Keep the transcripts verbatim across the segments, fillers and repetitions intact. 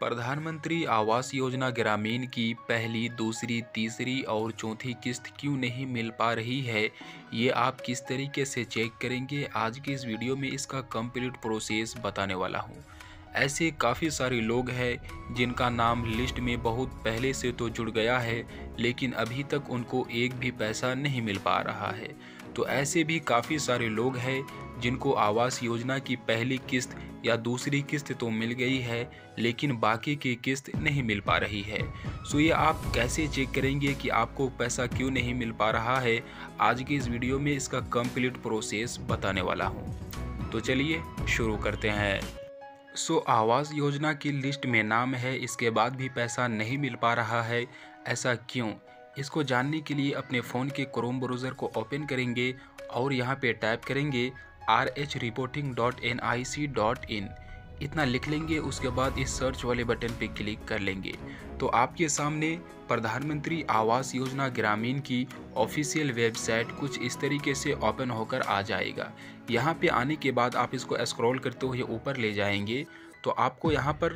प्रधानमंत्री आवास योजना ग्रामीण की पहली, दूसरी, तीसरी और चौथी किस्त क्यों नहीं मिल पा रही है, ये आप किस तरीके से चेक करेंगे। आज की इस वीडियो में इसका कंप्लीट प्रोसेस बताने वाला हूँ। ऐसे काफ़ी सारे लोग हैं जिनका नाम लिस्ट में बहुत पहले से तो जुड़ गया है, लेकिन अभी तक उनको एक भी पैसा नहीं मिल पा रहा है। तो ऐसे भी काफ़ी सारे लोग हैं जिनको आवास योजना की पहली किस्त या दूसरी किस्त तो मिल गई है, लेकिन बाकी की किस्त नहीं मिल पा रही है। सो ये आप कैसे चेक करेंगे कि आपको पैसा क्यों नहीं मिल पा रहा है, आज की इस वीडियो में इसका कंप्लीट प्रोसेस बताने वाला हूँ। तो चलिए शुरू करते हैं। सो आवास योजना की लिस्ट में नाम है, इसके बाद भी पैसा नहीं मिल पा रहा है, ऐसा क्यों? इसको जानने के लिए अपने फ़ोन के क्रोम ब्राउज़र को ओपन करेंगे और यहाँ पे टाइप करेंगे R H reporting dot N I C dot in. इतना लिख लेंगे, उसके बाद इस सर्च वाले बटन पे क्लिक कर लेंगे तो आपके सामने प्रधानमंत्री आवास योजना ग्रामीण की ऑफिशियल वेबसाइट कुछ इस तरीके से ओपन होकर आ जाएगा। यहाँ पे आने के बाद आप इसको स्क्रॉल करते हुए ऊपर ले जाएंगे तो आपको यहाँ पर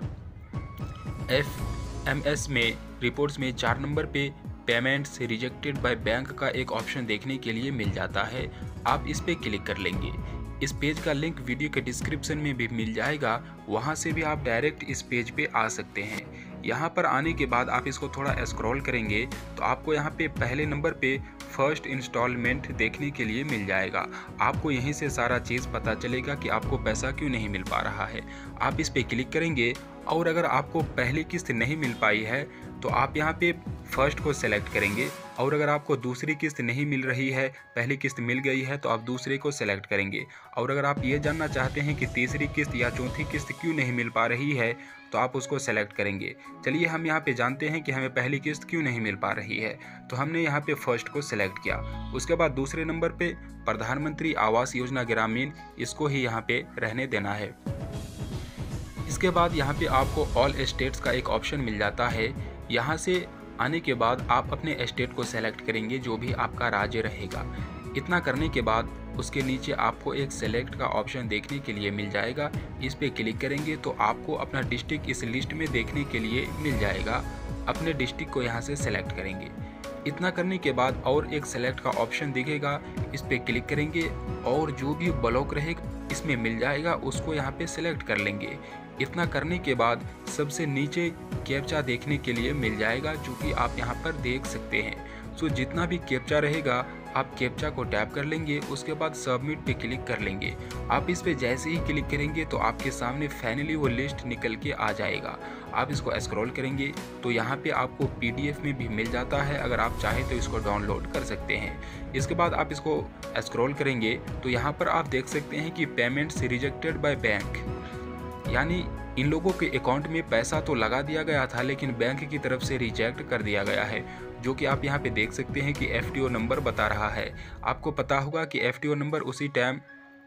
एफ एम एस में रिपोर्ट्स में चार नंबर पे पेमेंट्स रिजेक्टेड बाय बैंक का एक ऑप्शन देखने के लिए मिल जाता है। आप इस पे क्लिक कर लेंगे। इस पेज का लिंक वीडियो के डिस्क्रिप्शन में भी मिल जाएगा, वहां से भी आप डायरेक्ट इस पेज पे आ सकते हैं। यहाँ पर आने के बाद आप इसको थोड़ा स्क्रॉल करेंगे तो आपको यहाँ पे पहले नंबर पे फर्स्ट इंस्टॉलमेंट देखने के लिए मिल जाएगा। आपको यहीं से सारा चीज़ पता चलेगा कि आपको पैसा क्यों नहीं मिल पा रहा है। आप इस पे क्लिक करेंगे और अगर आपको पहली किस्त नहीं मिल पाई है तो आप यहाँ पे फर्स्ट को सेलेक्ट करेंगे, और अगर आपको दूसरी किस्त नहीं मिल रही है, पहली किस्त मिल गई है, तो आप दूसरे को सेलेक्ट करेंगे। और अगर आप ये जानना चाहते हैं कि तीसरी किस्त या चौथी किस्त क्यों नहीं मिल पा रही है तो आप उसको सेलेक्ट करेंगे। चलिए हम यहाँ पे जानते हैं कि हमें पहली किस्त क्यों नहीं मिल पा रही है, तो हमने यहाँ पे फर्स्ट को सेलेक्ट किया। उसके बाद दूसरे नंबर पे प्रधानमंत्री आवास योजना ग्रामीण, इसको ही यहाँ पे रहने देना है। इसके बाद यहाँ पे आपको ऑल स्टेट्स का एक ऑप्शन मिल जाता है। यहाँ से आने के बाद आप अपने स्टेट को सेलेक्ट करेंगे, जो भी आपका राज्य रहेगा। इतना करने के बाद उसके नीचे आपको एक सेलेक्ट का ऑप्शन देखने के लिए मिल जाएगा। इस पे क्लिक करेंगे तो आपको अपना डिस्ट्रिक्ट इस लिस्ट में देखने के लिए मिल जाएगा। अपने डिस्ट्रिक्ट को यहाँ से सेलेक्ट करेंगे। इतना करने के बाद और एक सेलेक्ट का ऑप्शन दिखेगा, इस पे क्लिक करेंगे और जो भी ब्लॉक रहेगा इसमें मिल जाएगा, उसको यहाँ पे सेलेक्ट कर लेंगे। इतना करने के बाद सबसे नीचे कैप्चा देखने के लिए मिल जाएगा, जो कि आप यहाँ पर देख सकते हैं। सो जितना भी कैप्चा रहेगा आप कैप्चा को टैप कर लेंगे, उसके बाद सबमिट पे क्लिक कर लेंगे। आप इस पे जैसे ही क्लिक करेंगे तो आपके सामने फाइनली वो लिस्ट निकल के आ जाएगा। आप इसको स्क्रॉल करेंगे तो यहाँ पे आपको पी डी एफ में भी मिल जाता है, अगर आप चाहें तो इसको डाउनलोड कर सकते हैं। इसके बाद आप इसको स्क्रॉल करेंगे तो यहाँ पर आप देख सकते हैं कि पेमेंट्स रिजेक्टेड बाय बैंक, यानी इन लोगों के अकाउंट में पैसा तो लगा दिया गया था लेकिन बैंक की तरफ से रिजेक्ट कर दिया गया है, जो कि आप यहाँ पे देख सकते हैं कि एफ टी ओ नंबर बता रहा है। आपको पता होगा कि एफ टी ओ नंबर उसी टाइम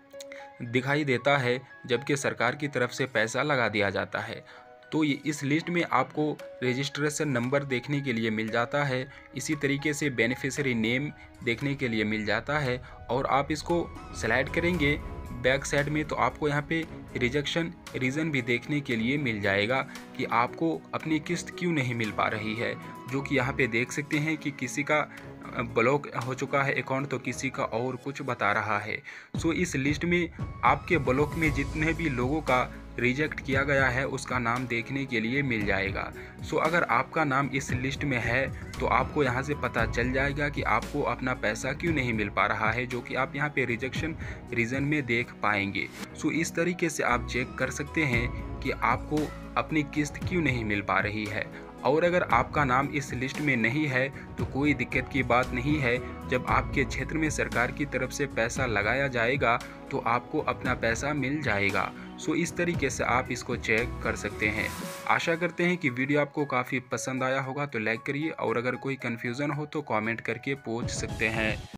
दिखाई देता है जबकि सरकार की तरफ से पैसा लगा दिया जाता है। तो ये इस लिस्ट में आपको रजिस्ट्रेशन नंबर देखने के लिए मिल जाता है, इसी तरीके से बेनिफिशियरी नेम देखने के लिए मिल जाता है। और आप इसको स्लाइड करेंगे बैक साइड में तो आपको यहाँ पे रिजेक्शन रीज़न भी देखने के लिए मिल जाएगा कि आपको अपनी किस्त क्यों नहीं मिल पा रही है, जो कि यहाँ पे देख सकते हैं कि किसी का ब्लॉक हो चुका है अकाउंट तो किसी का और कुछ बता रहा है। सो इस लिस्ट में आपके ब्लॉक में जितने भी लोगों का रिजेक्ट किया गया है उसका नाम देखने के लिए मिल जाएगा। सो अगर आपका नाम इस लिस्ट में है तो आपको यहाँ से पता चल जाएगा कि आपको अपना पैसा क्यों नहीं मिल पा रहा है, जो कि आप यहाँ पे रिजेक्शन रीज़न में देख पाएंगे। सो इस तरीके से आप चेक कर सकते हैं कि आपको अपनी किस्त क्यों नहीं मिल पा रही है। और अगर आपका नाम इस लिस्ट में नहीं है तो कोई दिक्कत की बात नहीं है, जब आपके क्षेत्र में सरकार की तरफ से पैसा लगाया जाएगा तो आपको अपना पैसा मिल जाएगा। सो इस तरीके से आप इसको चेक कर सकते हैं। आशा करते हैं कि वीडियो आपको काफ़ी पसंद आया होगा, तो लाइक करिए और अगर कोई कन्फ्यूज़न हो तो कमेंट करके पूछ सकते हैं।